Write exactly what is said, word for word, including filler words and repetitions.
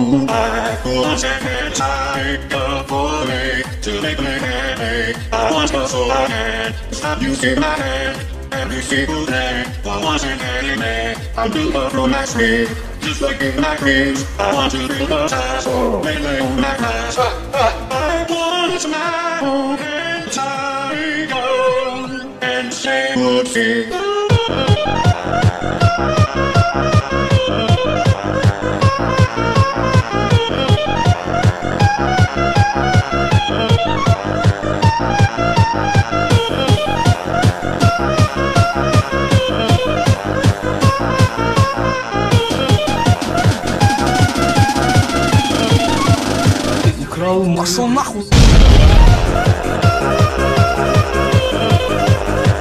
I want to get tired of falling to make me happy. I want to so I can stop you in my hand. Every single day, I want to get me. I'm built up from my sleep, just like in my dreams. I want to feel the time, so make me on my class. I want to smile and tiger and say good things. Пошел нахуй!